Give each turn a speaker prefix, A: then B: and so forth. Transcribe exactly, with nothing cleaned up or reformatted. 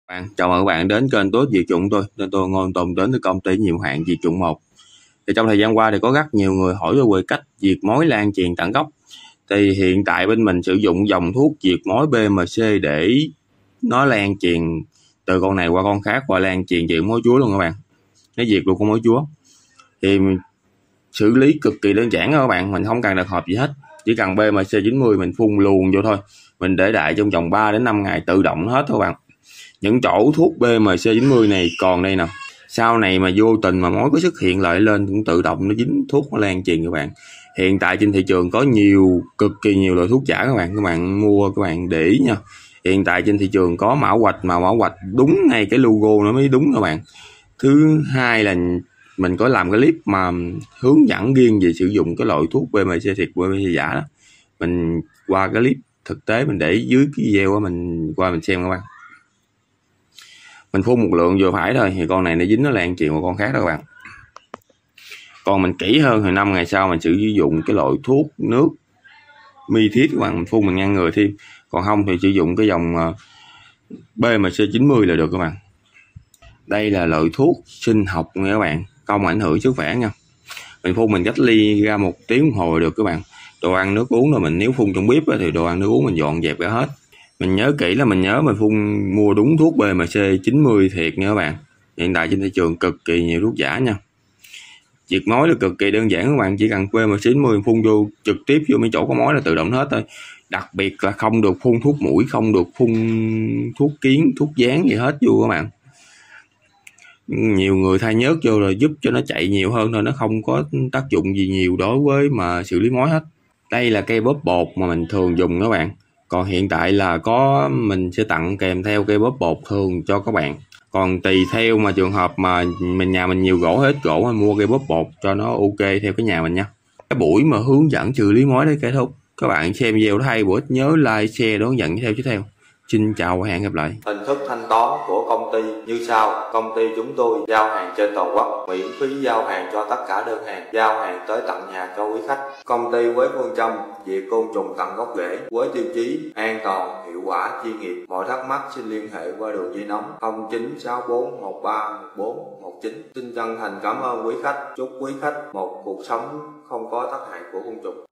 A: Bạn, chào mừng các bạn đến kênh Tốt Diệt Chủng tôi. Nên tôi Ngôn Tùng đến từ công ty nhiệm hạn Diệt Chủng một. Thì trong thời gian qua thì có rất nhiều người hỏi tôi về cách diệt mối lan truyền tận gốc. Thì hiện tại bên mình sử dụng dòng thuốc diệt mối bê em xê để nó lan truyền từ con này qua con khác và lan truyền chuyện mối chúa luôn các bạn. Nó diệt luôn con mối chúa. Thì xử lý cực kỳ đơn giản đó các bạn, mình không cần đặt hộp gì hết. Chỉ cần bê em xê chín mươi mình phun luồn vô thôi. Mình để đại trong vòng ba đến năm ngày tự động hết thôi các bạn. Những chỗ thuốc bê em xê chín mươi này còn đây nè, sau này mà vô tình mà mối có xuất hiện lại lên cũng tự động nó dính thuốc nó lan truyền các bạn. Hiện tại trên thị trường có nhiều cực kỳ nhiều loại thuốc giả các bạn, các bạn mua các bạn để ý nha. Hiện tại trên thị trường có mã hoạch mà mã hoạch đúng ngay cái logo nó mới đúng các bạn. Thứ hai là mình có làm cái clip mà hướng dẫn riêng về sử dụng cái loại thuốc bê em xê thiệt bê em xê giả đó. Mình qua cái clip thực tế mình để dưới cái video đó, mình qua mình xem các bạn. Mình phun một lượng vừa phải thôi thì con này nó dính nó lan truyền qua con khác đó các bạn. Còn mình kỹ hơn thì năm ngày sau mình sử dụng cái loại thuốc nước mi thiết các bạn, mình phun mình ngăn ngừa thêm. Còn không thì sử dụng cái dòng bê em xê chín mươi là được các bạn. Đây là loại thuốc sinh học nha các bạn, không ảnh hưởng sức khỏe nha. Mình phun mình cách ly ra một tiếng đồng hồ được các bạn. Đồ ăn nước uống rồi mình nếu phun trong bếp thì đồ ăn nước uống mình dọn dẹp ra hết. Mình nhớ kỹ là mình nhớ mình phun mua đúng thuốc bê em xê chín mươi thiệt nha các bạn. Hiện tại trên thị trường cực kỳ nhiều thuốc giả nha. Diệt mối là cực kỳ đơn giản các bạn, chỉ cần bê em xê chín mươi phun vô trực tiếp vô mấy chỗ có mối là tự động hết thôi. Đặc biệt là không được phun thuốc mũi, không được phun thuốc kiến, thuốc dán gì hết vô các bạn. Nhiều người thay nhớt vô rồi giúp cho nó chạy nhiều hơn thôi, nó không có tác dụng gì nhiều đối với mà xử lý mối hết. Đây là cây bóp bột mà mình thường dùng các bạn. Còn hiện tại là có mình sẽ tặng kèm theo cây bóp bột thường cho các bạn. Còn tùy theo mà trường hợp mà mình nhà mình nhiều gỗ hết gỗ mình mua cây bóp bột cho nó ok theo cái nhà mình nha. Cái buổi mà hướng dẫn xử lý mối đấy kết thúc. Các bạn xem video hay bữa nhớ like, share, hướng dẫn theo tiếp theo. Xin chào và hẹn gặp lại.
B: Hình thức thanh toán của công ty như sau. Công ty chúng tôi giao hàng trên toàn quốc, miễn phí giao hàng cho tất cả đơn hàng, giao hàng tới tận nhà cho quý khách. Công ty với phương châm diệt côn trùng tận gốc rễ, với tiêu chí an toàn, hiệu quả, chuyên nghiệp. Mọi thắc mắc xin liên hệ qua đường dây nóng không chín sáu bốn một ba một bốn một chín. Xin chân thành cảm ơn quý khách. Chúc quý khách một cuộc sống không có tác hại của côn trùng.